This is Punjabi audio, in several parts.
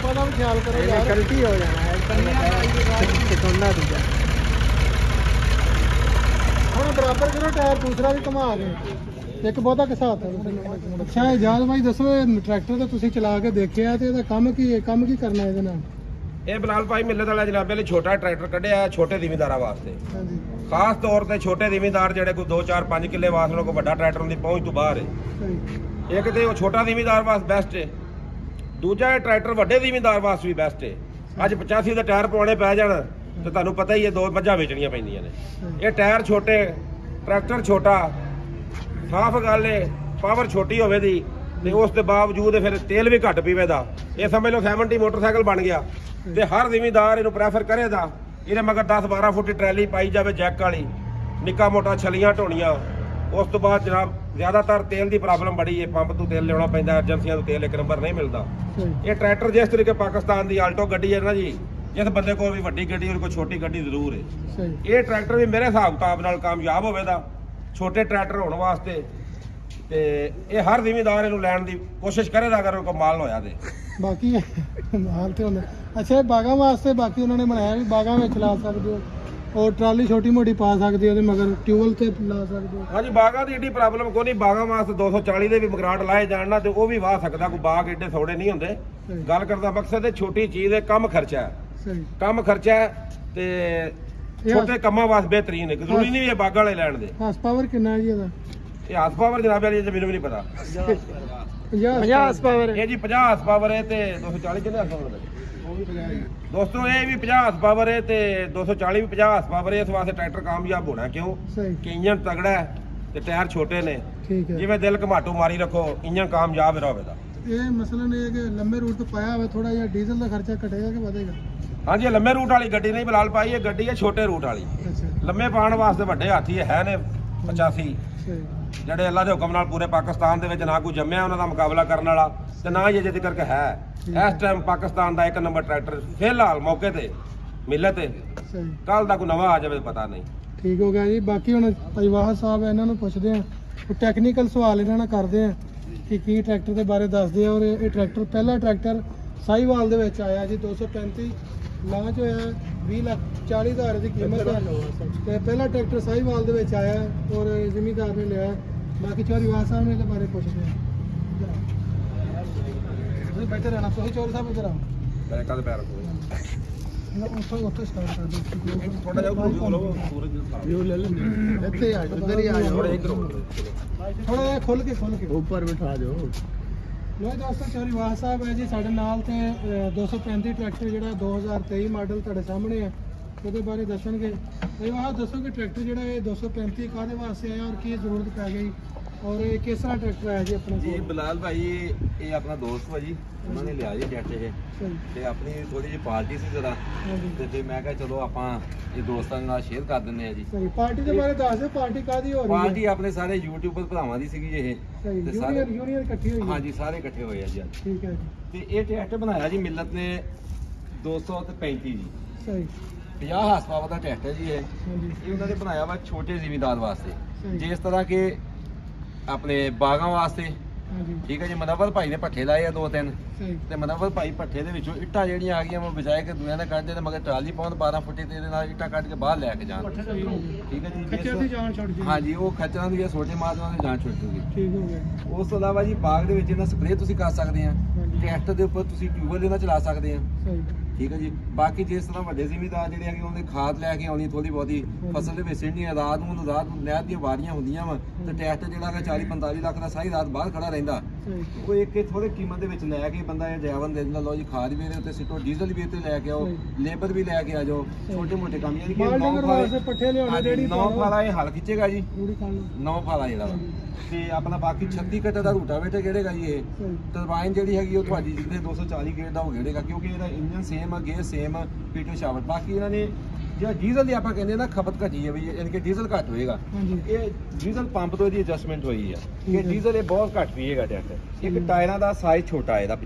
पाइपां दा भी ख्याल करो यार, गलती हो जाना है टकोना दूजा ਹੁਣ ਬਰਾਬਰ ਕਰੋ ਟਾਇਰ ਦੂਸਰਾ ਵੀ ਘੁਮਾ ਕੇ ਇੱਕ ਬਹੁਤਾ ਘਸਾਤਾ। ਅੱਛਾ ਇਜਾਜ਼ ਭਾਈ ਦੱਸੋ ਇਹ ਟਰੈਕਟਰ ਤਾਂ ਤੁਸੀਂ ਚਲਾ ਕੇ ਦੇਖਿਆ ਤੇ ਇਹਦਾ ਕੰਮ ਕੀ ਹੈ, ਕੰਮ ਕੀ ਕਰਨਾ ਇਹਦੇ ਨਾਲ? ਇਹ ਬਲਾਲ ਭਾਈ ਮਿਲਤ ਵਾਲਾ ਜਨਾਬੇ ਲਈ ਛੋਟਾ ਟਰੈਕਟਰ ਕੱਢਿਆ ਛੋਟੇ ਜ਼ਿਮੀਂਦਾਰਾਂ ਵਾਸਤੇ। ਹਾਂਜੀ ਖਾਸ ਤੌਰ ਤੇ ਛੋਟੇ ਜ਼ਿਮੀਂਦਾਰ ਜਿਹੜੇ ਕੋਈ 2 4 5 ਕਿੱਲੇ ਵਾਸਤੇ ਕੋਈ ਵੱਡਾ ਟਰੈਕਟਰ ਦੀ ਪਹੁੰਚ ਤੋਂ ਬਾਹਰ ਹੈ। ਸਹੀ ਇੱਕ ਤੇ ਉਹ ਛੋਟਾ ਜ਼ਿਮੀਂਦਾਰ ਵਾਸਤੇ ਬੈਸਟ ਹੈ, ਦੂਜਾ ਇਹ ਟਰੈਕਟਰ ਵੱਡੇ ਜ਼ਿਮੀਂਦਾਰ ਵਾਸਤੇ ਵੀ ਬੈਸਟ ਹੈ। ਅੱਜ 85 ਦੇ ਟਾਇਰ ਪਵਾਉਣੇ ਪੈ ਜਾਣ ਤੇ ਤੁਹਾਨੂੰ ਪਤਾ ਹੀ ਹੈ 2 ਮੱਝਾਂ ਵੇਚਣੀਆਂ ਪੈਂਦੀਆਂ ਨੇ। ਇਹ ਟਾਇਰ ਛੋਟੇ ਟਰੈਕਟਰ ਛੋਟਾ ਸਾਫ਼ ਗੱਲ ਏ, ਪਾਵਰ ਛੋਟੀ ਹੋਵੇ ਦੀ ਤੇ ਉਸ ਦੇ ਬਾਵਜੂਦ ਫਿਰ ਤੇਲ ਵੀ ਘੱਟ ਪੀਵੇ ਦਾ। ਇਹ ਸਮਝ ਲਓ 70 ਮੋਟਰਸਾਈਕਲ ਬਣ ਗਿਆ ਤੇ ਹਰ ਜ਼ਿਮੀਂਦਾਰ ਇਹਨੂੰ ਪ੍ਰੈਫਰ ਕਰੇਗਾ। ਇਹਦੇ ਮਗਰ 10 12 ਫੁੱਟ ਟਰੈਲੀ ਪਾਈ ਜਾਵੇ ਜੈਕ ਵਾਲੀ, ਨਿੱਕਾ ਮੋਟਾ ਛਲੀਆਂ ਢੋਣੀਆਂ। ਉਸ ਤੋਂ ਬਾਅਦ ਜਨਾਬ ਜ਼ਿਆਦਾਤਰ ਤੇਲ ਦੀ ਪ੍ਰੋਬਲਮ ਬੜੀ ਹੈ, ਪੰਪ ਤੋਂ ਤੇਲ ਲਿਆਉਣਾ ਪੈਂਦਾ, ਏਜੰਸੀਆਂ ਤੋਂ ਤੇਲ ਇੱਕ ਨੰਬਰ ਨਹੀਂ ਮਿਲਦਾ। ਇਹ ਟਰੈਕਟਰ ਜਿਸ ਤਰੀਕੇ ਪਾਕਿਸਤਾਨ ਦੀ ਆਲਟੋ ਗੱਡੀ ਹੈ ਨਾ ਜੀ, ਜਿਸ ਬੰਦੇ ਕੋਲ ਵੀ ਵੱਡੀ ਗੱਡੀ ਔਰ ਕੋਈ ਛੋਟੀ ਗੱਡੀ ਜ਼ਰੂਰ ਹੈ। ਇਹ ਟਰੈਕਟਰ ਵੀ ਮੇਰੇ ਹਿਸਾਬ ਕਿਤਾਬ ਨਾਲ ਕਾਮਯਾਬ ਹੋਵੇਗਾ ਛੋਟੇ ਟਰੈਕਟਰ ਹੋਣ ਵਾਸਤੇ ਤੇ ਇਹ ਹਰ ਜ਼ਿਮੀਂਦਾਰ ਇਹਨੂੰ ਲੈਣ ਦੀ ਕੋਸ਼ਿਸ਼ ਕਰੇਗਾ ਅਗਰ ਕੋਈ ਮਾਲ ਹੋਇਆ ਤੇ। ਬਾਕੀ ਮਾਲ ਤੇ ਹੁੰਦਾ। ਅੱਛਾ ਬਾਗਾਂ ਵਾਸਤੇ ਬਾਕੀ ਉਹਨਾਂ ਨੇ ਬਣਾਇਆ ਵੀ ਬਾਗਾਂ ਵਿੱਚ ਲਾ ਸਕਦੇ ਹੋ, ਔਰ ਟਰਾਲੀ ਛੋਟੀ ਮੋਟੀ ਪਾ ਸਕਦੇ ਹੋ ਉਹਦੇ ਮਗਰ, ਟਿਊਬਲ ਤੇ ਲਾ ਸਕਦੇ ਹੋ। ਹਾਂਜੀ ਬਾਗਾਂ ਦੀ ਏਡੀ ਪ੍ਰੋਬਲਮ ਕੋਈ ਨਹੀਂ, ਬਾਗਾਂ ਵਾਸਤੇ 240 ਦੇ ਵੀ ਮਗਰਾਟ ਲਾਏ ਜਾਣ ਨਾ ਤੇ ਉਹ ਵੀ ਵਾਹ ਸਕਦਾ, ਕੋਈ ਬਾਗ ਏਡੇ ਥੋੜੇ ਨਹੀਂ ਹੁੰਦੇ। ਗੱਲ ਕਰਦਾ ਮਕਸਦ ਹੈ ਛੋਟੀ ਚੀਜ਼ ਹੈ, ਕਮ ਖਰਚਾ ਹੈ। ਸਹੀ ਕੰਮ ਖਰਚਾ ਹੈ ਤੇ ਛੋਟੇ ਕੰਮਾਂ ਵਾਸਤੇ ਬਿਹਤਰੀਨ ਹੈ, ਜ਼ਰੂਰੀ ਨਹੀਂ ਇਹ ਬਾਗਾਂ ਵਾਲੇ ਲੈਣ ਦੇ। ਹਾਰਸ ਪਾਵਰ ਕਿੰਨਾ ਹੈ ਜੀ ਇਹਦਾ? ਇਹ ਹਾਰਸ ਪਾਵਰ ਜਨਾਬ ਵਾਲੀ ਮੈਨੂੰ ਵੀ ਨਹੀਂ ਪਤਾ। 50 ਹਾਰਸ ਪਾਵਰ ਇਹ ਜੀ 50 ਹਾਰਸ ਪਾਵਰ ਹੈ ਤੇ 240 ਕਿੰਨੇ ਹਾਰਸ ਪਾਵਰ ਹੈ ਦੋਸਤੋ? ਇਹ ਵੀ 50 ਹਾਰਸ ਪਾਵਰ ਹੈ ਤੇ 240 ਵੀ 50 ਹਾਰਸ ਪਾਵਰ ਹੈ। ਇਸ ਵਾਸਤੇ ਟਰੈਕਟਰ ਕਾਮਯਾਬ ਹੋਣਾ ਕਿਉਂ ਕਿ ਇੰਜਨ ਤਗੜਾ ਹੈ ਤੇ ਟਾਇਰ ਛੋਟੇ ਨੇ। ਠੀਕ ਹੈ, ਜਿਵੇਂ ਦਿਲ ਘਮਾਟੂ ਮਾਰੀ ਰੱਖੋ ਇੰਜਨ ਕਾਮਯਾਬ ਰਹੇਗਾ। ਇਹ ਮਸਲਨ ਇਹ ਕਿ ਲੰਬੇ ਰੂਟ ਤੋਂ ਪਾਇਆ ਹੋਵੇ ਥੋੜਾ ਜਿਹਾ ਡੀਜ਼ਲ ਦਾ ਖਰਚਾ ਘਟੇਗਾ ਕਿ ਵਧੇਗਾ? ਹਾਂਜੀ ਲੰਮੇ ਰੂਟ ਵਾਲੀ ਗੱਡੀ ਨਹੀਂ ਬਲਾਲ ਪਾਈ, ਇਹ ਗੱਡੀ ਹੈ ਛੋਟੇ ਰੂਟ ਵਾਲੀ। ਅੱਛਾ ਲੰਮੇ ਪਾਉਣ ਵਾਸਤੇ ਵੱਡੇ ਹਾਥੀ ਹੈ ਨੇ 85 ਜਿਹੜੇ ਅੱਲਾ ਦੇ ਹੁਕਮ ਨਾਲ ਪੂਰੇ ਪਾਕਿਸਤਾਨ ਦੇ ਵਿੱਚ ਨਾ ਕੋਈ ਜੰਮਿਆ ਉਹਨਾਂ ਦਾ ਮੁਕਾਬਲਾ ਕਰਨ ਵਾਲਾ ਤੇ ਨਾ ਹੀ ਅਜੇ ਤੱਕ ਹੈ। ਇਸ ਟਾਈਮ ਪਾਕਿਸਤਾਨ ਦਾ 1 ਨੰਬਰ ਟਰੈਕਟਰ ਫਿਲਹਾਲ ਮੌਕੇ ਤੇ ਮਿਲੇ ਤੇ ਕੱਲ ਦਾ ਕੋਈ ਨਵਾਂ ਆ ਜਾਵੇ ਪਤਾ ਨਹੀਂ। ਠੀਕ ਹੋ ਗਿਆ ਜੀ। ਬਾਕੀ ਹੁਣ ਭਾਈਵਾਹ ਸਾਹਿਬ ਇਹਨਾਂ ਨੂੰ ਪੁੱਛਦੇ ਆ, ਟੈਕਨੀਕਲ ਸਵਾਲ ਇਹਨਾਂ ਨਾਲ ਕਰਦੇ ਆ ਕਿ ਕੀ ਟਰੈਕਟਰ ਦੇ ਬਾਰੇ ਦੱਸਦੇ ਆ। ਔਰ ਇਹ ਟਰੈਕਟਰ ਪਹਿਲਾ ਟਰੈਕਟਰ ਸਾਹੀਵਾਲ ਦੇ ਵਿੱਚ ਆਇਆ ਜੀ, 235 ਲਾਂਚ ਹੋਇਆ, 20,40,000 ਦੀ ਕੀਮਤ ਹੈ ਤੇ ਪਹਿਲਾ ਟਰੈਕਟਰ ਸਾਹੀਵਾਲ ਦੇ ਵਿੱਚ ਆਇਆ ਔਰ ਜ਼ਿਮੀਂਦਾਰ ਨੇ ਲਿਆ। ਬਾਕੀ ਚੌਧਰੀਵਾਲ ਸਾਹਿਬ ਨੇ ਇਹਦੇ ਬਾਰੇ ਪੁੱਛਦੇ ਆ। ਤੁਸੀਂ ਬੈਠੇ ਰਹਿਣਾ, ਤੁਸੀਂ ਚੌਧਰੀ ਸਾਹਿਬ ਇੱਧਰ ਆਓ। ਮੈਂ ਕਦ ਪੈਰ ਰੱਖੋ ਉੱਥੇ ਸਟਾਰਟ ਕਰ ਦਿਓ ਥੋੜਾ ਜਿਹਾ ਸੂਰਜ ਵੀਊ ਲੈ ਲੈਂਦੇ ਇੱਥੇ ਆ ਜਾਓ, ਇੱਧਰ ਹੀ ਆ ਜਾਓ, ਥੋੜਾ ਜਿਹਾ ਖੁੱਲ ਕੇ ਉੱਪਰ ਬਿਠਾ ਦਿਓ। ਲੋ ਦੋਸਤੋ ਚੌਧਰੀਵਾਲ ਸਾਹਿਬ ਹੈ ਜੀ ਸਾਡੇ ਨਾਲ ਤੇ 235 ਟਰੈਕਟਰ ਜਿਹੜਾ 2023 ਮਾਡਲ ਤੁਹਾਡੇ ਸਾਹਮਣੇ ਹੈ ਉਹਦੇ ਬਾਰੇ ਦੱਸਣਗੇ। ਇਹ ਆਹ ਦੱਸੋ ਕਿ ਟਰੈਕਟਰ ਜਿਹੜਾ ਇਹ 235 ਕਾਹਦੇ ਵਾਸਤੇ ਆਇਆ ਔਰ ਕੀ ਜ਼ਰੂਰਤ ਪੈ ਗਈ ਔਰ ਇਹ ਕਿਸ ਤਰ੍ਹਾਂ ਟਰੈਕਟਰ ਆਇਆ ਜੀ ਆਪਣੇ ਜੀ? ਕੋਲ? ਬਲਾਲ ਭਾਈ ਇਹ ਆਪਣਾ ਦੋਸਤ ਵਾ ਜੀ, ਉਹਨਾਂ ਨੇ ਲਿਆ ਜੀ ਟਰੈਕਟਰ ਇਹ ਤੇ ਆਪਣੀ ਥੋੜੀ ਜਿਹੀ ਪਾਰਟੀ ਸੀ ਜਰਾ ਤੇ ਫਿਰ ਮੈਂ ਕਿਹਾ ਚਲੋ ਆਪਾਂ ਇਹ ਦੋਸਤਾਂ ਨਾਲ ਸ਼ੇਅਰ ਕਰ ਦਿੰਦੇ ਆ ਜੀ। ਸਹੀ, ਪਾਰਟੀ ਦੇ ਬਾਰੇ ਦੱਸ ਦਿਓ, ਪਾਰਟੀ ਕਾਹਦੀ ਹੋ ਰਹੀ ਹੈ? ਪਾਰਟੀ ਆਪਣੇ ਸਾਰੇ ਯੂਟਿਊਬਰ ਭਰਾਵਾਂ ਦੀ ਸੀਗੀ ਇਹ ਸਹੀ, ਤੇ ਸਾਰੇ ਯੂਨੀਅਨ ਇਕੱਠੀ ਹੋਈ ਹੈ? ਹਾਂਜੀ ਸਾਰੇ ਇਕੱਠੇ ਹੋਏ ਆ ਜੀ ਅੱਜ। ਠੀਕ ਹੈ ਜੀ, ਤੇ ਇਹ ਟਰੈਕਟਰ ਬਣਾਇਆ ਜੀ ਮਿਲਤ ਨੇ 235 ਜੀ, ਸਹੀ 50 ਹਾਰਸ ਪਾਵਰ ਦਾ ਟਰੈਕਟਰ ਜੀ ਇਹ। ਹਾਂਜੀ ਇਹ ਉਹਨਾਂ ਨੇ ਬਣਾਇਆ ਵਾ ਛੋਟੇ ਜ਼ਿਮੀਂਦਾਰ ਵਾਸਤੇ, ਸਹੀ, ਜਿਸ ਤਰ੍ਹਾਂ ਕਿ ਆਪਣੇ ਬਾਗਾਂ ਵਾਸਤੇ। ਹਾਂਜੀ ਠੀਕ ਹੈ ਜੀ। ਮਨਵਰ ਭਾਈ ਨੇ ਪੱਠੇ ਲਾਏ ਆ 2-3 ਸਹੀ, ਤੇ ਮਨਵਰ ਭਾਈ ਪੱਠੇ ਦੇ ਵਿੱਚੋਂ ਇੱਟਾਂ ਜਿਹੜੀਆਂ ਆ ਗਈਆਂ ਉਹ ਵਿਚਾਏ ਕੇ ਦੁਨੀਆ ਨੇ ਕੱਢਦੇ ਨੇ ਮਗਰ ਟਰਾਲੀ ਪਾਉਣ 12 ਫੁੱਟੇ ਤੇ ਇਹਦੇ ਨਾਲ ਇੱਟਾਂ ਕੱਢ ਕੇ ਬਾਹਰ ਲੈ ਕੇ ਜਾਣ। ਠੀਕ ਹੈ ਜੀ। ਖੱਚਰ ਦੀ ਜਾਨ ਛੱਡ ਜੀ। ਹਾਂਜੀ ਉਹ ਖੱਚਰਾਂ ਦੀ ਛੋਟੇ ਮਾਦਰਾਂ ਦੀ ਜਾਨ ਛੁੱਟ ਜੂਗੀ। ਠੀਕ ਹੋ ਗਿਆ। ਉਸ ਤੋਂ ਇਲਾਵਾ ਜੀ ਬਾਗ ਦੇ ਵਿੱਚ ਇਹਨਾਂ ਸਪਰੇਅ ਤੁਸੀਂ ਕਰ ਸਕਦੇ ਆ, ਹਾਂਜੀ ਟਰੈਕਟਰ ਦੇ ਉੱਪਰ ਤੁਸੀਂ ਟਿਊਬਲ ਇਹਨਾਂ ਚਲਾ ਸਕਦੇ ਆ। ਸਹੀ, ਠੀਕ ਹੈ ਜੀ। ਬਾਕੀ ਜਿਸ ਤਰ੍ਹਾਂ ਵੱਡੇ ਜ਼ਿਮੀਂਦਾਰ ਜਿਹੜੇ ਹੈਗੇ ਉਹਨੇ ਖਾਦ ਲੈ ਕੇ ਆਉਣੀ ਥੋੜੀ ਬਹੁਤੀ ਫਸਲ ਦੇ ਵਿੱਚ ਸਿੱਟਣੀ ਰਾਤ ਨੂੰ ਨਹਿਰ ਦੀਆਂ ਵਾਰੀਆਂ ਹੁੰਦੀਆਂ ਵਾ ਤੇ ਟਰੈਕਟਰ ਜਿਹੜਾ ਹੈਗਾ 40-45 ਲੱਖ ਦਾ ਸਾਰੀ ਰਾਤ ਬਾਹਰ ਖੜਾ ਰਹਿੰਦਾ। ਉਹ ਇੱਕ ਥੋੜੇ ਕੀਮਤ ਦੇ ਵਿੱਚ ਲੈ ਕੇ ਬੰਦਾ ਇਹ ਡਰਾਈਵਰ ਦੇ ਦਿੰਦਾ, ਲਓ ਜੀ ਖਾਦ ਵੀ ਇਹਦੇ ਉੱਤੇ ਸਿੱਟੋ, ਡੀਜ਼ਲ ਵੀ ਇੱਥੇ ਲੈ ਕੇ ਆਓ, ਲੇਬਰ ਵੀ ਲੈ ਕੇ ਆ ਜਾਓ, ਛੋਟੇ ਮੋਟੇ ਕੰਮ ਯਾਨੀ ਕਿ ਪੱਠੇ ਲਿਆਉਣੇ ਜਿਹੜੀ 9 ਫਾਲਾ ਇਹ ਹਲ ਖਿੱਚੇਗਾ ਜੀ, ਪੂਰੀ ਖਾਣ 9 ਫਾਲਾ ਜਿਹੜਾ ਵਾ। ਤੇ ਆਪਣਾ ਬਾਕੀ 36 ਕੱਟਾ ਦਾ ਰੂਟਾਵੇਟਰ ਗੇੜੇਗਾ ਜੀ ਇਹ। ਟਰਬਾਈਨ ਜਿਹੜੀ ਹੈਗੀ ਉਹ ਤੁਹਾਡੀ ਜਿੱਥੇ 240 ਗੇੜ ਦਾ ਉਹ ਗੇੜੇਗਾ ਕਿਉਂਕਿ ਇਹਦਾ ਇੰਜਨ ਸੇਮ ਆ, ਗੇਅਰ ਸੇਮ ਆ, ਪੀਟੋ ਸ਼ਾਵਰ। ਬਾਕੀ ਇਹਨਾਂ ਨੇ ਜਿਹੜਾ ਡੀਜ਼ਲ ਦੀ ਆਪਾਂ ਕਹਿੰਦੇ ਨਾ ਖਪਤ ਘਟੀ ਹੈ ਵੀ ਯਾਨੀ ਕਿ ਡੀਜ਼ਲ ਘੱਟ ਹੋਏਗਾ। ਇਹ ਡੀਜ਼ਲ ਪੰਪ ਤੋਂ ਇਹਦੀ ਐਡਜਸਟਮੈਂਟ ਹੋਈ ਆ ਕਿ ਡੀਜ਼ਲ ਇਹ ਬਹੁਤ ਘੱਟ ਪੀਏਗਾ ਟਰੈਕਟਰ। ਇੱਕ ਟਾਇਰਾਂ ਦਾ ਸਾਈਜ਼ ਛੋਟਾ ਇਹਦਾ ਪਿੱਛੇ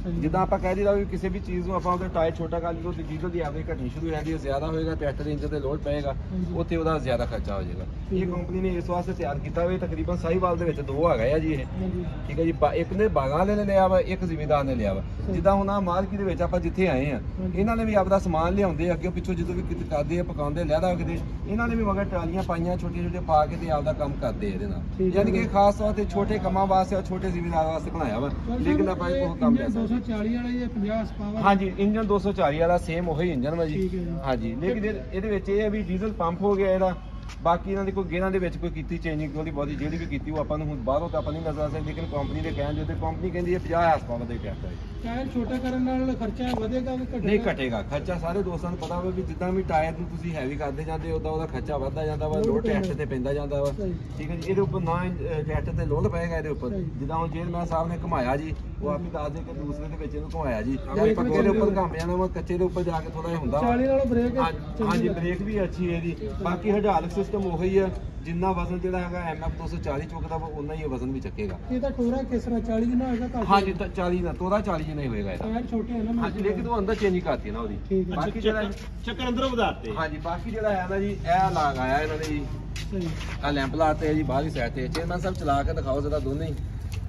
ਜਿੱਦਾਂ ਆਪਾਂ ਕਹਿ ਦਈਦਾ ਵੀ ਕਿਸੇ ਵੀ ਚੀਜ਼ ਨੂੰ ਆਪਾਂ ਉਹਦੇ ਟਾਇਰ ਛੋਟਾ ਕਰ ਲਈਏ ਤੇ ਡੀਜ਼ਲ ਦੀ ਐਵਰੇਜ ਘਟਣੀ ਸ਼ੁਰੂ ਹੋ ਜਾਂਦੀ ਹੈ, ਜ਼ਿਆਦਾ ਹੋਏਗਾ ਟਰੈਕਟਰ ਦੇ ਇੰਜਨ ਤੇ ਲੋਡ ਪਏਗਾ, ਉੱਥੇ ਉਹਦਾ ਜ਼ਿਆਦਾ ਖਰਚਾ ਹੋ ਜਾਏਗਾ। ਇਹ ਕੰਪਨੀ ਨੇ ਇਸ ਵਾਸਤੇ ਤਿਆਰ ਕੀਤਾ ਹੋਇਆ। ਤਕਰੀਬਨ ਸਾਹੀਵਾਲ ਦੇ ਵਿੱਚ 2 ਆ ਗਏ ਆ ਜੀ ਇਹ, ਠੀਕ ਹੈ ਜੀ। ਇੱਕ ਨੇ ਬਾਗਾਂ ਵਾਲੇ ਨੇ ਲਿਆ ਵਾ, ਇੱਕ ਜ਼ਿਮੀਂਦਾਰ ਨੇ ਲਿਆ ਵਾ। ਜਿੱਦਾਂ ਹੁਣ ਆ ਮਾਰਕੀਟ ਦੇ ਵਿੱਚ ਆਪਾਂ ਜਿੱਥੇ ਆਏ ਆ, ਇਹਨਾਂ ਨੇ ਵੀ ਆਪਦਾ ਸਮਾਨ ਲਿਆਉਂਦੇ ਅੱਗੇ ਪਿੱਛੋਂ ਜਦੋਂ ਵੀ ਕਿਤੇ ਕਰਦੇ ਆ ਪਕਾਉਂਦੇ ਲੈਦਾ ਕਿਤੇ, ਇਹਨਾਂ ਨੇ ਵੀ ਮਗਰ ਟਰਾਲੀਆਂ ਪਾਈਆਂ ਛੋਟੀਆਂ ਛੋਟੀਆਂ ਪਾ ਕੇ ਤੇ ਆਪਦਾ ਕੰਮ ਕਰਦੇ ਇਹਦੇ ਨਾਲ। ਯਾਨੀ ਕਿ ਖਾਸ ਤੌਰ ਤੇ ਛੋਟੇ ਕੰਮਾਂ ਵਾਸਤੇ ਔਰ ਛੋਟੇ ਜ਼ਿਮੀਂਦਾਰ ਵਾਸਤੇ ਬਣਾਇਆ ਵਾ, ਲੇਕਿਨ ਆਪਾਂ ਇਹ ਬਹੁਤ ਕੰਮ ਲੈ ਸਕਦੇ। 240 ਵਾਲਾ ਜਾਂ 50 ਪਾਵਰ? ਹਾਂਜੀ, ਇੰਜਨ 240 ਵਾਲਾ ਸੇਮ ਉਹੀ ਇੰਜਨ ਵਾ ਜੀ। ਹਾਂਜੀ, ਲੇਕਿਨ ਇਹਦੇ ਵਿੱਚ ਇਹ ਹੈ ਵੀ ਡੀਜ਼ਲ ਪੰਪ ਹੋ ਗਿਆ ਇਹਦਾ। ਬਾਕੀ ਇਹਨਾਂ ਦੀ ਕੋਈ ਗੇਅਰਾਂ ਦੇ ਵਿੱਚ ਕੋਈ ਕੀਤੀ ਚੇਂਜਿੰਗ ਥੋੜੀ ਬਹੁਤੀ ਜਿਹੜੀ ਵੀ ਕੀਤੀ ਉਹ ਆਪਾਂ ਨੂੰ ਹੁਣ ਬਾਹਰੋਂ ਤਾਂ ਆਪਾਂ ਨਹੀਂ ਨਜ਼ਰ ਆ ਸਕਦੀ, ਲੇਕਿਨ ਕੰਪਨੀ ਦੇ ਕਹਿਣ ਦੇ ਉੱਤੇ ਕੰਪਨੀ ਕਹਿੰਦੀ ਹੈ 50 ਹਾਰਸ ਪਾਵਰ ਦਾ ਟਰੈਕਟਰ ਹੈ। ਟਾਇਰ ਛੋਟਾ ਕਰਨ ਨਾਲ ਖਰਚਾ ਵਧੇਗਾ ਕਿ ਘਟੇਗਾ? ਨਹੀਂ ਘਟੇਗਾ ਖਰਚਾ। ਸਾਰੇ ਦੋਸਤਾਂ ਨੂੰ ਪਤਾ ਹੋਵੇ ਵੀ ਜਿੱਦਾਂ ਵੀ ਟਾਇਰ ਨੂੰ ਤੁਸੀਂ ਹੈਵੀ ਕਰਦੇ ਜਾਂਦੇ ਉਦਾਂ ਉਹਦਾ ਖਰਚਾ ਵੱਧਦਾ ਜਾਂਦਾ ਵਾ, ਲੋਡ ਟਰੈਕਟਰ ਤੇ ਪੈਂਦਾ ਜਾਂਦਾ ਵਾ, ਠੀਕ ਹੈ ਜੀ। ਇਹਦੇ ਉੱਪਰ ਨਾ ਟਰੈਕਟਰ ਤੇ ਲੋਡ ਪਏਗਾ ਇਹਦੇ ਉੱਪਰ। ਜਿੱਦਾਂ ਹੁਣ ਚੇਅਰਮੈਨ ਸਾਹਿਬ ਨੇ ਘੁਮਾਇਆ ਜੀ, ਉਹ ਆਪ ਹੀ ਦੱਸ ਦੇ ਕਿ ਦੂਸਰੇ ਦੇ ਵਿੱਚ ਇਹਨੂੰ ਘੁਮਾਇਆ ਜੀ, ਜਾਂ ਪੱਕੇ ਦੇ ਉੱਪਰ ਘੁੰਮ ਜਾਣਾ ਵਾ, ਕੱਚੇ ਦੇ ਉੱਪਰ ਜਾ ਕੇ ਥੋੜਾ ਜਿਹਾ ਹੁੰਦਾ 40 ਨਾਲੋਂ ਬ੍ਰੇਕ? ਹਾਂਜੀ, ਬ੍ਰੇਕ ਵੀ ਅੱਛੀ ਹੈ ਇਹਦੀ। ਬਾਕੀ ਹਾਈਡ੍ਰੋਲਿਕ ਸਿਸਟਮ ਉਹੀ ਆ, ਜਿੰਨਾ ਵਜ਼ਨ ਜਿਹੜਾ ਹੈਗਾ MF 240 ਚੁੱਕਦਾ ਵਾ ਉਨਾ ਹੀ ਵਜ਼ਨ ਵੀ ਚੱਕੇਗਾ। ਇਹ ਤਾਂ ਟੋਰਾ ਕਿਸ ਤਰ੍ਹਾਂ 40 ਜਿੰਨਾ ਹੋਏਗਾ ਘੱਟ? ਹਾਂਜੀ, 40 ਦਾ ਤੋਰਾ 40 ਜਿੰਨਾ ਹੀ ਹੋਏਗਾ ਇਹਦਾ। ਟਾਇਰ ਛੋਟੇ ਹਨ ਨਾ? ਹਾਂਜੀ, ਲੇਕਿਨ ਉਹ ਅੰਦਰ ਚੇਂਜ ਕਰਤੀ ਨਾ ਉਹਦੀ। ਬਾਕੀ ਜਿਹੜਾ ਚੱਕਰ ਅੰਦਰੋਂ ਵਧਾਤੇ। ਹਾਂਜੀ, ਬਾਕੀ ਜਿਹੜਾ ਹੈ ਨਾ ਜੀ, ਇਹ ਲਾਗ ਆਇਆ ਇਹਨਾਂ ਨੇ ਜੀ, ਸਹੀ। ਆ ਲੈਂਪ ਲਾਤੇ ਆ ਜੀ ਬਾਹਰਲੀ ਸਾਈਡ ਤੇ। ਚੇਅਰਮੈਨ ਸਾਹਿਬ ਚਲਾ ਕੇ ਦਿਖਾਓ ਜ਼ਰਾ ਦੋਨੇ ਹੀ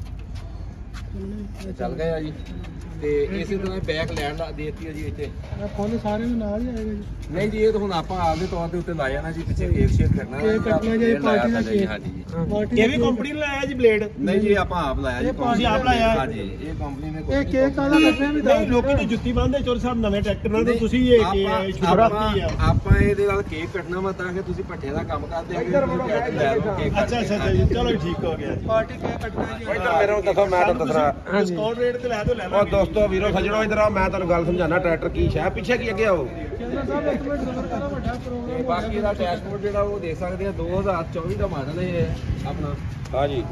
ਚੱਲ ਗਏ ਆ ਜੀ। ਤੇ ਇਸੇ ਤਰ੍ਹਾਂ ਬੈਕ ਲੈਂਡ ਦੇਤੀ ਹੈ ਜੀ ਇੱਥੇ। ਇਹ ਫੁੱਲ ਸਾਰੇ ਨੂੰ ਨਾਲ ਹੀ ਆਏਗਾ ਜੀ? ਨਹੀਂ ਜੀ, ਇਹ ਤਾਂ ਹੁਣ ਆਪਾਂ ਆਪਦੇ ਤੌਰ ਦੇ ਉੱਤੇ ਲਾਇਆ ਨਾ ਜੀ, ਪਿੱਛੇ ਕੇਕ ਸ਼ੇਕ ਕਰਨਾ ਕੇਕ ਕੱਟਣਾ ਜੀ, ਪਾਰਟੀ ਦਾ ਕੇਕ। ਹਾਂਜੀ ਜੀ। ਇਹ ਵੀ ਕੰਪਨੀ ਨੇ ਲਾਇਆ ਜੀ ਬਲੇਡ? ਨਹੀਂ ਜੀ, ਆਪਾਂ ਆਪ ਲਾਇਆ ਜੀ। ਤੁਸੀਂ ਆਪ ਲਾਇਆ? ਹਾਂਜੀ, ਇਹ ਕੰਪਨੀ ਨੇ ਇਹ ਕੇਕ ਕਾਹਦਾ ਕੱਟਿਆ ਵੀ ਦੱਸ? ਲੋਕੀ ਤੇ ਜੁੱਤੀ ਬੰਨਦੇ ਚੋਰ ਸਾਹਿਬ ਨਵੇਂ ਟਰੈਕਟਰ ਨਾਲ, ਤੇ ਤੁਸੀਂ ਇਹ ਆਪਾਂ ਇਹਦੇ ਨਾਲ ਕੇਕ ਕੱਟਣਾ ਵਾ ਤਾਂ ਕਿ ਤੁਸੀਂ ਭੱਠਿਆਂ ਦਾ ਕੰਮ ਕਰਦੇ ਆ। ਅੱਛਾ ਜੀ, ਚਲੋ ਠੀਕ ਹੋ ਗਿਆ। ਪਾਰਟੀ ਕੇਕ ਕੱਟਣਾ ਜੀ। ਇੱਧਰ ਮੇਰੇ ਨੂੰ ਦੱਸੋ, ਮੈਂ ਤੁਹਾਨੂੰ ਦੱਸਣਾ। ਡਿਸਕਾਊਂਟ ਰੇਟ ਤੇ ਲੈ ਦੋ ਲੈ ਲਓ। ਉਹ ਦੋਸਤੋ ਵੀਰੋ ਸੱਜਣੋ, ਇੱਧਰ ਆ, ਮੈਂ ਤੁਹਾਨੂੰ ਗੱਲ ਸਮਝਾਣਾ। ਟਰੈਕਟਰ ਕੀ ਸ਼ੈ ਪਿੱਛੇ ਕੀ ਅੱਗੇ ਆਓ। ਚੰਦਰ ਸਾਹਿਬ ਇੱਕ ਮਿੰਟ ਜ਼ਬਰ ਕਰੋ, ਵੱਡਾ ਪ੍ਰੋਗਰਾਮ। ਬਾਕੀ ਦਾ ਡੈਸ਼ਬੋਰਡ ਜਿਹੜਾ ਉਹ ਦੇਖ ਸਕਦੇ ਆ, 2024 ਦਾ ਮਾਡਲ ਹੈ ਇਹ ਆਪਣਾ। ਹਾਂਜੀ,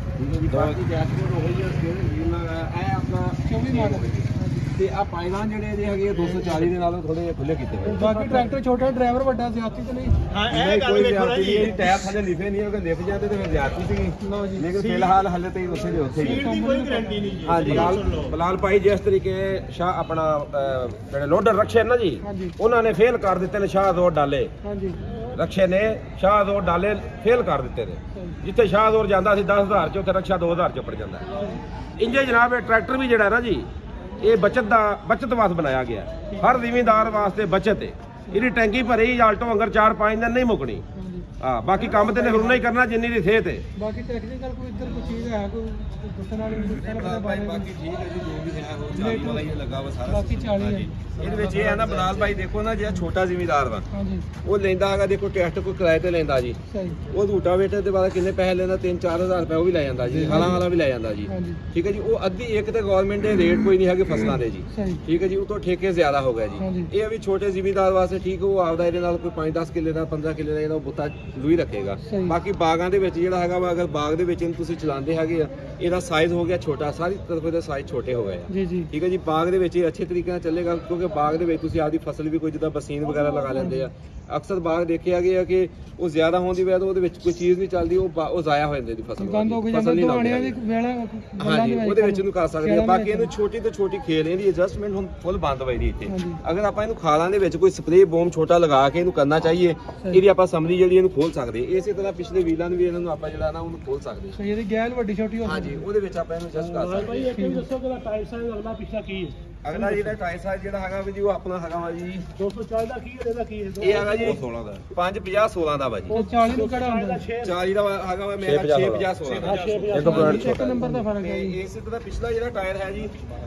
ਬਾਕੀ ਡੈਸ਼ਬੋਰਡ ਉਹੀ ਹੈ, ਸਟੀਅਰਿੰਗ ਵੀਲ ਨਾਲ ਇਹ ਆਪਣਾ 24 ਮਾਡਲ। ਤੇ ਆ ਪਾਇਦਾਨ ਜਿਹੜੇ ਇਹਦੇ ਹੈਗੇ ਆ 240 ਦੇ ਨਾਲੋਂ ਥੋੜੇ ਜਿਹੇ ਖੁੱਲੇ ਕੀਤੇ ਹੋਏ। ਬਾਕੀ ਟਰੈਕਟਰ ਛੋਟਾ, ਡਰਾਈਵਰ ਵੱਡਾ, ਜ਼ਿਆਦਤੀ ਤੇ ਨਹੀਂ? ਹਾਂ, ਨਹੀਂ, ਇਹ ਗੱਲ ਕੋਈ ਵੇਖੋ ਨਾ ਜ਼ਿਆਦਤੀ ਜੀ। ਨਹੀਂ। ਟਾਇਰ ਥੱਲੇ ਲਿਖੇ ਨਹੀਂ, ਅਗਰ ਲਿਖ ਜਾਂਦੇ ਤੇ ਫਿਰ ਜ਼ਿਆਦਤੀ ਸੀਗੀ। ਲਓ ਜੀ। ਲੇਕਿਨ ਫਿਲਹਾਲ ਹੱਲੇ ਤੇ ਉੱਥੇ ਦੇ ਉੱਥੇ ਹੀ ਸੀਟ ਦੀ ਕੋਈ ਗਾਰੰਟੀ ਨਹੀਂ ਜੀ। ਹਾਂਜੀ। ਬਲਾਲ ਭਾਈ, ਜਿਸ ਤਰੀਕੇ ਸ਼ਾਹ ਆਪਣਾ ਜਿਹੜੇ ਲੋਡਰ ਰਕਸ਼ੇ ਨਾ ਜੀ, ਹਾਂਜੀ। ਉਹਨਾਂ ਨੇ ਫੇਲ ਕਰ ਦਿੱਤੇ ਨੇ ਸ਼ਾਹਜ਼ੋਰ ਡਾਲੇ। ਹਾਂਜੀ। ਰਕਸ਼ੇ ਨੇ ਸ਼ਾਹਜ਼ੋਰ ਡਾਲੇ ਫੇਲ ਕਰ ਦਿੱਤੇ ਨੇ। ਜਿੱਥੇ ਸ਼ਾਹਜ਼ੋਰ ਜਾਂਦਾ ਸੀ 10,000 ਚ, ਉੱਥੇ ਰਕਸ਼ਾ 2000 ਚ ਉੱਪਰ ਜਾਂਦਾ। ਇੰਜੇ ਜਨਾਬ ਇਹ ਟਰੈਕਟਰ ਵੀ ਜਿਹੜਾ ਨਾ ਜੀ, ਇਹ ਬਚਤ ਵਾਸਤੇ ਬਣਾਇਆ ਗਿਆ। ਹਰ ਜ਼ਿਮੀਂਦਾਰ ਵਾਸਤੇ ਬਚਤ ਹੈ। ਇਹਦੀ ਟੈਂਕੀ ਭਰੀ ਆਲਟੋ ਵਾਂਗਰ 4-5 ਦਿਨ ਨਹੀਂ ਮੁੱਕਣੀ। ਹਾਂ, ਬਾਕੀ ਕੰਮ ਤੇ ਨਿਖਰਨਾ ਹੀ ਕਰਨਾ ਜਿੰਨੀ ਦੀ ਸਿਹਤ ਹੈ। ਬਾਕੀ ਟੈਕਨੀਕਲ ਕੋਈ ਇੱਧਰ ਕੋਈ ਚੀਜ਼ ਹੈ ਕੋਈ ਦੱਸਣ ਵਾਲੀ? ਬਾਕੀ ਠੀਕ ਹੈ ਜੀ, ਜੋ ਵੀ ਹੈ ਉਹ 40 ਵਾਲਾ ਹੀ ਲੱਗਾ ਵਾ ਸਾਰਾ। ਬਾਕੀ 40 ਹੈ। ਇਹਦੇ ਵਿੱਚ ਇਹ ਹੈ ਨਾ ਬਲਾਲ ਭਾਈ, ਦੇਖੋ ਨਾ, ਜਿਹੜਾ ਛੋਟਾ ਜ਼ਿਮੀਂਦਾਰ ਵਾ ਹਾਂਜੀ। ਉਹ ਲੈਂਦਾ ਹੈਗਾ, ਦੇਖੋ ਟੈਸਟ ਕੋਈ ਕਿਰਾਏ ਤੇ ਲੈਂਦਾ ਜੀ, ਸਹੀ। ਉਹ ਰੂਟਾਵੇਟਰ ਦੇ ਬਾਅਦ ਕਿੰਨੇ ਪੈਸੇ ਲੈਂਦਾ? 3-4 ਹਜ਼ਾਰ ਰੁਪਏ ਉਹ ਵੀ ਲੈ ਜਾਂਦਾ ਜੀ, ਹਾਲਾਂ ਵਾਲਾ ਵੀ ਲੈ ਜਾਂਦਾ ਜੀ, ਹਾਂਜੀ। ਠੀਕ ਹੈ ਜੀ। ਉਹ ਅੱਧੀ ਇੱਕ ਤੇ ਗਵਰਨਮੈਂਟ ਦੇ ਰੇਟ ਕੋਈ ਨਹੀਂ ਹੈਗੇ ਫਸਲਾਂ ਦੇ ਜੀ, ਸਹੀ। ਠੀਕ ਹੈ ਜੀ। ਉਹ ਤੋਂ ਠੇਕੇ ਜ਼ਿਆਦਾ ਹੋ ਗਿਆ ਜੀ। ਹਾਂਜੀ। ਇਹ ਵੀ ਛੋਟੇ ਜ਼ਿਮੀਂਦਾਰ ਵਾਸਤੇ ਠੀਕ, ਉਹ ਆਪਦਾ ਇਹਦੇ ਨਾਲ ਕੋਈ 5-10 ਕਿੱਲੇ ਦਾ 15 ਕਿੱਲੇ ਦਾ ਜਿਹੜਾ ਉਹ ਬੁੱਤਾ ਲੂਈ ਰੱਖੇਗਾ। ਸਹੀ। ਬਾਕੀ ਬਾਗਾਂ ਦੇ ਵਿੱਚ ਜਿਹੜਾ ਹੈਗਾ ਵਾ, ਅਗਰ ਬਾਗ ਦੇ ਵਿੱਚ ਇਹਨੂੰ ਤੁਸੀਂ ਚਲਾਉਂਦੇ ਹੈਗੇ ਆ, ਇਹਦਾ ਸਾਈਜ਼ ਹੋ ਗਿਆ ਛੋਟਾ, ਸਾਰੀ ਤਰਫ ਦੇ ਸਾਈਜ਼ ਛੋਟੇ ਹੋ ਗਏ ਆ, ਜੀ ਜੀ। ਠੀਕ ਹੈ ਜੀ। ਬਾਗ ਦੇ ਵਿੱਚ ਇਹ ਅੱਛੇ ਤਰੀਕੇ ਨਾਲ ਚੱਲੇਗਾ, ਕਿਉਂਕਿ ਬਾਗ ਦੇ ਵਿੱਚ ਤੁਸੀਂ ਆਪਦੀ ਫਸਲ ਵੀ ਕੋਈ ਜਿੱਦਾਂ ਬਸੀਨ ਵਗੈਰਾ ਲਗਾ ਲੈਂਦੇ ਆ। ਅਕਸਰ ਬਾਗ ਦੇਖਿਆ ਗਿਆ ਕਿ ਉਹ ਜ਼ਿਆਦਾ ਹੋਣ ਦੀ ਵਜ੍ਹਾ ਤੋਂ ਉਹਦੇ ਵਿੱਚ ਕੋਈ ਚੀਜ਼ ਨਹੀਂ ਚੱਲਦੀ, ਉਹ ਜ਼ਾਇਆ ਹੋ ਜਾਂਦੀ ਦੀ ਫਸਲ। ਗੰਦ ਹੋ ਜਾਂਦਾ, ਦੁਆਣਿਆਂ ਦੀ ਵੇਲਾ ਹਾਂਜੀ, ਉਹਦੇ ਵਿੱਚ ਇਹਨੂੰ ਕਰ ਸਕਦੇ ਆ। ਬਾਕੀ ਇਹਨੂੰ ਛੋਟੀ ਤੋਂ ਛੋਟੀ ਖੇਲ, ਇਹਦੀ ਐਡਜਸਟਮੈਂਟ ਹੁਣ ਫੁੱਲ ਬੰਦ ਹੋਈ ਦੀ ਇੱਥੇ। ਅਗਰ ਆਪਾਂ ਇਹਨੂੰ ਖਾਲਾਂ ਦੇ ਵਿੱਚ ਕੋਈ ਸਪਰੇਅ ਬੋਮ ਛੋਟਾ ਲਗਾ ਕੇ ਇਹਨੂੰ ਕਰਨਾ ਚਾਹੀਏ, ਇਹਦੀ ਆਪਾਂ ਸਮਰੀ ਜਿਹੜੀ ਇਹਨੂੰ ਖੋਲ ਸਕਦੇ। ਇਸੇ ਤਰ੍ਹਾਂ ਪਿਛਲੇ ਵੀਲਾਂ ਨੂੰ ਵੀ ਇਹਨਾਂ ਨੂੰ ਆਪਾਂ ਜਿਹੜਾ ਨਾ ਉਹਨੂੰ ਖੋਲ ਸਕਦੇ। ਸਹੀ। ਇਹਦੀ ਗੈਲ ਵੱਡੀ ਛੋਟੀ ਹੋ ਹਾਂਜੀ, ਉਹਦੇ ਵਿੱਚ ਆਪਾਂ ਇਹਨੂੰ ਐਡਜਸਟ ਕਰ ਸਕਦੇ। ਭਾਈ, ਇੱਕ ਵੀ ਦੱਸੋ ਕਿ ਟਾਇਰ ਸਾਈਜ਼ ਅਗਲਾ ਪਿਛਲਾ ਕੀ ਹੈ? ਅਗਲਾ ਜਿਹੜਾ ਟਾਇਰ ਸਾਈਜ਼ ਜਿਹੜਾ ਹੈਗਾ ਵੀ ਜੀ, ਉਹ ਆਪਣਾ ਹੈਗਾ ਵਾ ਜੀ 240 ਦਾ ਕੀ ਹੈ, ਇਹਦਾ ਕੀ ਹੈ? ਇਹ ਹੈਗਾ ਜੀ 16 ਦਾ 550-16 ਦਾ ਵਾ ਜੀ। 40 ਨੂੰ ਕਿਹੜਾ ਹੁੰਦਾ? 40 ਦਾ ਹੈਗਾ ਵਾ ਮੇਰਾ 650-16 ਦਾ। ਇੱਕ ਨੰਬਰ ਦਾ ਫਰਕ ਹੈ ਜੀ। ਇਸੇ ਤਰ੍ਹਾਂ ਪਿਛਲਾ ਜਿਹੜਾ ਟਾਇਰ ਹੈ ਜੀ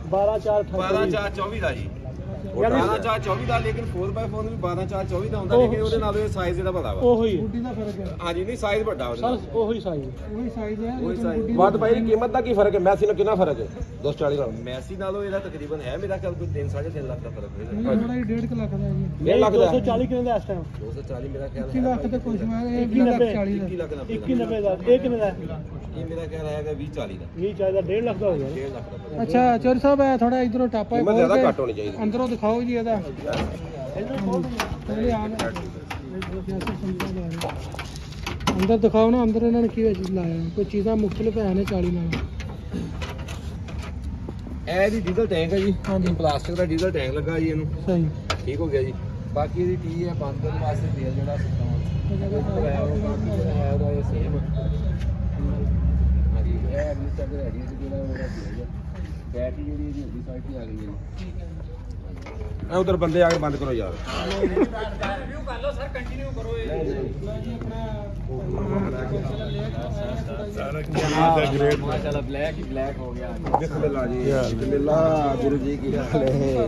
12/4/24 ਦਾ ਜੀ। 12/4/24 ਦਾ, ਲੇਕਿਨ 4x4 ਵੀ 12/4/24 ਦਾ ਹੁੰਦਾ, ਲੇਕਿਨ ਉਹਦੇ ਨਾਲ ਇਹ ਸਾਈਜ਼ ਇਹਦਾ ਵੱਡਾ ਵਾ। ਉਹੀ ਗੁੱਡੀ ਦਾ ਫਰਕ ਹੈ। ਹਾਂਜੀ, ਨਹੀਂ ਸਾਈਜ਼ ਵੱਡਾ ਉਹਦੇ ਨਾਲ। ਉਹੀ ਸਾਈਜ਼ ਹੈ। ਉਹੀ ਸਾਈਜ਼। ਬਾਤ ਭਾਈ, ਕੀਮਤ ਦਾ ਕੀ ਫਰਕ ਹੈ? ਮੈਸੀ ਨਾਲ ਕਿੰਨਾ ਫਰਕ ਹੈ 240 ਨਾਲ? ਮੈਸੀ ਨਾਲੋਂ ਇਹਦਾ ਤਕਰੀਬਨ ਹੈ ਮੇਰਾ ਖਿਆਲ ਕੋਈ 3-3.5 ਲੱਖ ਦਾ ਫਰਕ ਹੋਏਗਾ। ਥੋੜਾ ਜਿਹਾ 1.5 ਲੱਖ ਦਾ ਜੀ। 1.5 ਲੱਖ ਦਾ 240 ਕਿੰਨੇ ਦਾ ਇਸ ਟਾਈਮ? 240 ਮੇਰਾ ਖਿਆਲ 21 ਲੱਖ ਤੇ ਕੁਝ ਮੈਂ 1 ਲੱਖ 40 ਦਾ। 21 ਲੱਖ ਦਾ 21 ਦਾ। ਇਹ ਕਿੰਨੇ ਦਾ? ਇਹ ਮੇਰਾ ਖਿਆਲ ਹੈਗਾ 20-40 ਦਾ। 20-40 ਦਾ 1.5 ਲੱਖ ਦਾ ਹੋ ਗਿਆ। 1.5 ਲੱਖ ਦਾ। ਅੱਛਾ ਚੋਰ ਸਾਹਿਬ, ਇਹ ਥੋੜਾ ਇਧਰੋਂ ਟਾਪਾ ਕੀਮਤ ਜ਼ਿਆਦਾ ਘੱਟ ਹੋਣੀ ਚਾਹੀਦੀ। ਅੰਦਰੋਂ ਦਿਖਾਓ ਜੀ ਇਹਦਾ। ਅੰਦਰ ਦਿਖਾਓ ਨਾ, ਅੰਦਰ ਇਹਨਾਂ ਨੇ ਕੀ ਚੀਜ਼ ਲਾਇਆ? ਕੋਈ ਚੀਜ਼ਾਂ ਮੁਖਤਲਿਫ ਹੈ ਨੇ 40 ਨਾਲ। ਇਹ ਜੀ ਡੀਜ਼ਲ ਟੈਂਕ ਹੈ ਜੀ ਹਾਂਜੀ ਪਲਾਸਟਿਕ ਦਾ ਡੀਜ਼ਲ ਟੈਂਕ ਲੱਗਾ ਜੀ ਇਹਨੂੰ ਸਹੀ ਠੀਕ ਹੋ ਗਿਆ ਜੀ ਬਾਕੀ ਇਹਦੀ ਟੀ ਹੈ ਬੰਦ ਕਰਨ ਵਾਸਤੇ ਤੇਲ ਜਿਹੜਾ ਸਿਸਟਮ ਹੈ ਉਹਦਾ ਇਹ ਸੇਮ ਹਾਂਜੀ ਇਹ ਅਗਲੀ ਸਾਈਡ ਤੇ ਹੈਗੀ ਹੈ ਜਿਹੜਾ ਉਹਦਾ ਤੇਲ ਹੈ ਬੈਟਰੀ ਜਿਹੜੀ ਇਹਦੀ ਅਗਲੀ ਸਾਈਡ ਤੇ ਆ ਗਈ ਹੈ ਜੀ ਇਹ ਉਧਰ ਬੰਦੇ ਆ ਕੇ ਬੰਦ ਕਰੋ ਯਾਰ ਰਿਵਿਊ ਕਰ ਲਓ ਸਰ ਕੰਟੀਨਿਊ ਕਰੋ ਮਾਸ਼ਾਅੱਲਾ ਬਲੈਕ ਹੀ ਬਲੈਕ ਹੋ ਗਿਆ ਬਿਸਮਿਲ੍ਲਾ ਜੀ ਬਿਸਮਿਲ੍ਲਾ ਗੁਰੂ ਜੀ ਕੀ ਹਾਲ ਹੈ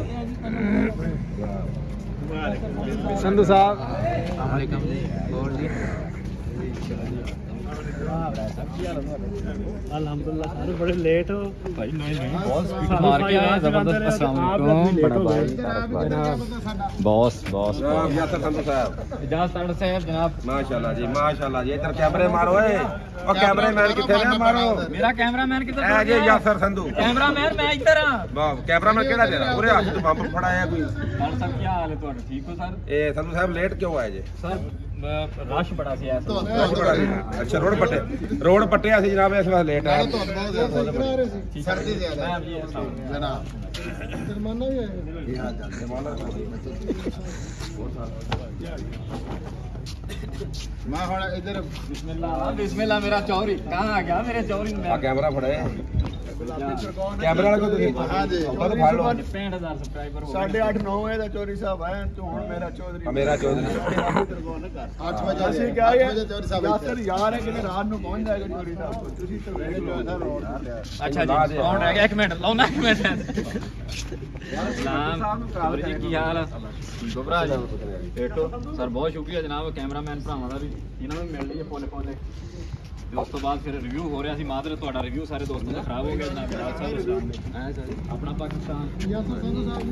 संधू साहब अस्सलाम वालेकुम जी और जी अल्हम्दुलिल्लाह सारे बड़े लेट हो भाई नहीं बहुत स्पीड मार के आया जबरदस्त अस्सलाम वालेकुम बड़ा भाई बॉस बॉस यासर संधू साहब इजाज़त ताड़ साहब जनाब माशाल्लाह जी इधर कैमरे मारो ए और कैमरामैन किथे ने मारो मेरा कैमरामैन किधर ए जी यासर संधू कैमरामैन मैं इधर हां वाह कैमरामैन केड़ा तेरा पूरे हाथ तो पंप फड़ाया कोई सर सब क्या हाल है ਤੁਹਾਡਾ ठीक हो सर ए संधू साहब लेट क्यों आए जी सर रश बड़ा सी है अच्छा रोड पट्टे ਅਸੀਂ ਜਨਾਬ ਇਸ ਵਾਰ ਲੇਟ ਆਏ ਸਰਦੀ ਜ਼ਿਆਦਾ मैं जी ਜਨਾਬ ਜੁਰਮਾਨਾ ਵੀ ਆਏਗਾ ਇਹ ਹਾਲ ਜਮਾਨਾ ਮੈਂ ਹੁਣ ਇੱਧਰ बिस्मिल्लाह मेरा चौरी कहाँ आ गया मेरे चौरी में ਆ ਕੈਮਰਾ ਫੜੇ ਕੈਮਰਾ ਵਾਲਾ ਕੋ ਤੁਸੀਂ ਹਾਂਜੀ ਉਹ ਤਾਂ ਫੜ ਲਓ 65000 ਸਬਸਕ੍ਰਾਈਬਰ ਹੋ 8:30 9 ਵਜੇ ਦਾ ਚੋਰੀ ਸਾਹਿਬ ਆਇਆ ਤੂੰ ਹੁਣ ਮੇਰਾ ਚੌਧਰੀ ਮੇਰਾ ਚੌਧਰੀ 8 ਵਜੇ ਅਸੀਂ ਕਿਹਾ ਚੌਧਰੀ ਸਾਹਿਬ ਯਾਸਰ ਯਾਰ ਹੈ ਕਿ ਰਾਤ ਨੂੰ ਪਹੁੰਚ ਜਾਏਗਾ ਚੌਧਰੀ ਸਾਹਿਬ ਤੁਸੀਂ ਤਾਂ ਵੇਲੇ ਜੋ ਹੈ ਰੋਡ अच्छा जी कौन रह गया एक मिनट लाओ ना एक मिनट सलाम जी की हाल है दोबरा जी बेटो सर बहुत शुक्रिया जनाब कैमरामैन भरावां दा भी इन्हां ਨੂੰ ਮਿਲ ਲਈ ਫੋਨ ਤੇ ਉਸ ਤੋਂ ਬਾਅਦ ਫਿਰ ਰਿਵਿਊ ਹੋ ਰਿਹਾ ਸੀ ਮਾਦਰ ਤੁਹਾਡਾ ਰਿਵਿਊ ਸਾਰੇ ਦੋਸਤਾਂ ਦਾ ਖਰਾਬ ਹੋ ਗਿਆ ਜਨਾਬ ਆਪਣਾ ਪਾਕਿਸਤਾਨ